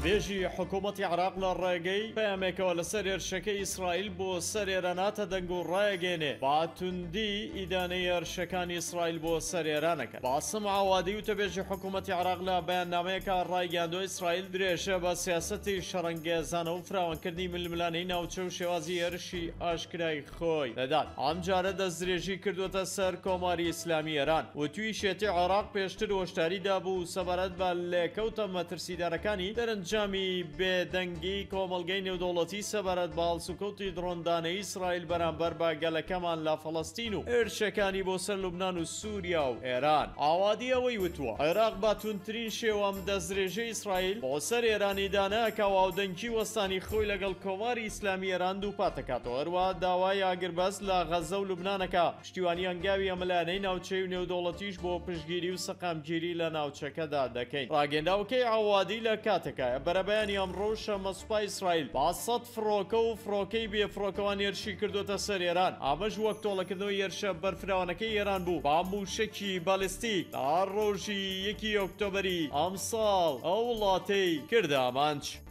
ڕێبێژی حکوومەتی عراق لە ڕێگەی پەیامێکەوە لەسەر هێرشەکەی ئیسرائیل بۆ سەر ئێراناتە دەنگ و ڕایەگەێنێ با توندی ئیدانەی هێرشەکانی ئیسرائیل بۆ سەر ئێرانەکە. باسم عوادی وتەبێژی حکوومەتی عراق لە بەیاننامەیەکە ڕایگەاندووە ئیسرائیل درێژە بە سیاسەتی شەڕەنگێزانە و فراوانکردنی ململانەی ناوچە و شێوازی هێرشی ئاشکرای خۆی دەدات. ئەم جارە دەستدرێژی کردوتە سەر کۆماری ئیسلامی ئێران و تویشێتی عراق پێشتر هۆشداریدا بوو سەبارەت بە لێکەوتە مەترسیدارەکانی دەرەنجامی بێدەنگی کۆمەڵگەی نێودەوڵەتی سەبارەت بە هەڵسوکەوتی دڕۆندانەی ئیسرائیل بەرامبەر بە گەلەکەمان لە فەڵەستین و هێرشەکانی بۆ سەر لوبنان و سووریا و ئێران. ئاوادی ئەوەی وتووە عێراق با توندترین شێوەم دەستدرێژەی ئیسرائیل بۆ سەر ئێرانی داناکە و ئاودەنگی وەستانی خۆی لەگەڵ کۆماری ئیسلامی ئێران دووپات دەکاتەوە. هەروەها داوای ئاگربەست لە غەزە و لوبنانەکە پشتیوانی هەنگاوی ئەمەلانەی ناوچەی و نێودەوڵەتیش بۆ پشتگیری و سەقامگیری لە ناوچەکەدا دەکەین. ڕاگەنداوەکەی عوادی لە کاتێکە بەرەبەیانی ئەمڕۆ شەمەسوپای ئیسرائیل با 100 فڕۆکە و فڕۆکەی بێفڕۆکەوان هێرشی کردوتە سەر ئێران. ئامەژ وەک تۆڵەکردنەوەی هێرشە بەرفراوانەکەی ئێران بوو با موشکی بالیستیک تا ڕۆژی 1 ئۆکتۆبەری ئەم ساڵ ئەو وڵاتەی کردە ئامانج.